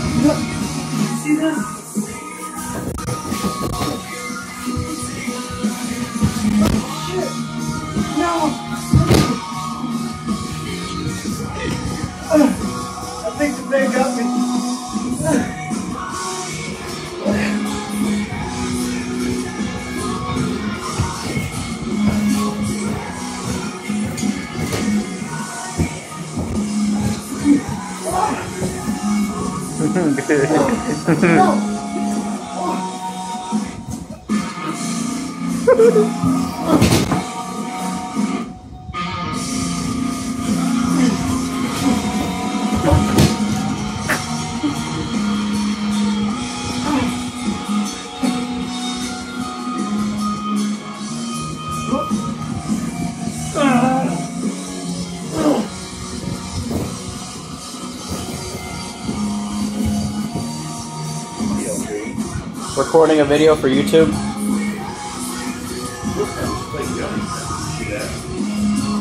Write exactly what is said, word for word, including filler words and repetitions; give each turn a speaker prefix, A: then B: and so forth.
A: See this? Shit! No! Uh, I think the thing got me.
B: Good. Recording a video for YouTube.
A: See that?